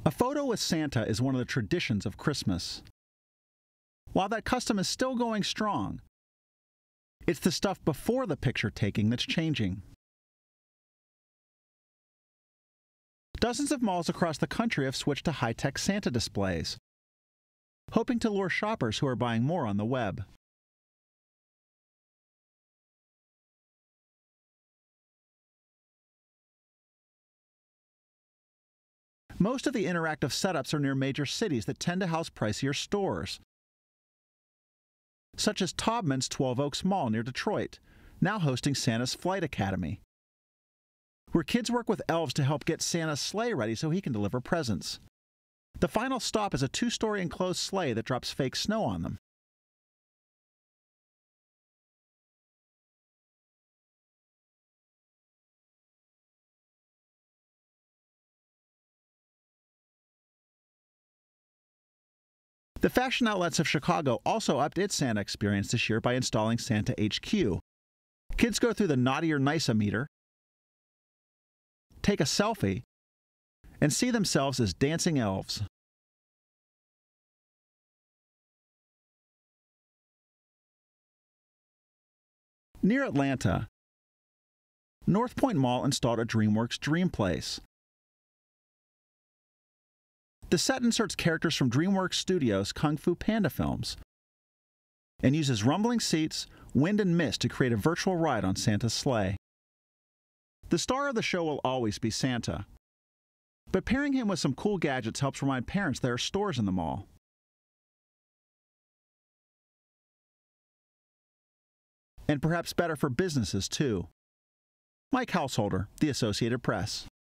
A photo with Santa is one of the traditions of Christmas. While that custom is still going strong, it's the stuff before the picture taking that's changing. Dozens of malls across the country have switched to high-tech Santa displays, hoping to lure shoppers who are buying more on the web. Most of the interactive setups are near major cities that tend to house pricier stores, such as Taubman's 12 Oaks Mall near Detroit, now hosting Santa's Flight Academy, where kids work with elves to help get Santa's sleigh ready so he can deliver presents. The final stop is a 2-story enclosed sleigh that drops fake snow on them. The Fashion Outlets of Chicago also upped its Santa experience this year by installing Santa HQ. Kids go through the naughty or nice-o-meter, take a selfie, and see themselves as dancing elves. Near Atlanta, North Point Mall installed a DreamWorks Dream Place. The set inserts characters from DreamWorks Studios' Kung Fu Panda films and uses rumbling seats, wind, and mist to create a virtual ride on Santa's sleigh. The star of the show will always be Santa, but pairing him with some cool gadgets helps remind parents there are stores in the mall. And perhaps better for businesses, too. Mike Householder, The Associated Press.